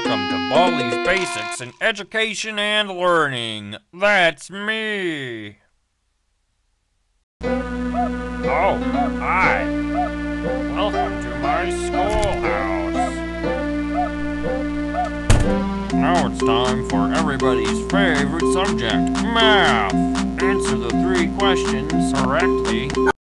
Welcome to Baldi's Basics in Education and Learning. That's me. Oh, hi. Welcome to my schoolhouse. Now it's time for everybody's favorite subject, math. Answer the 3 questions correctly.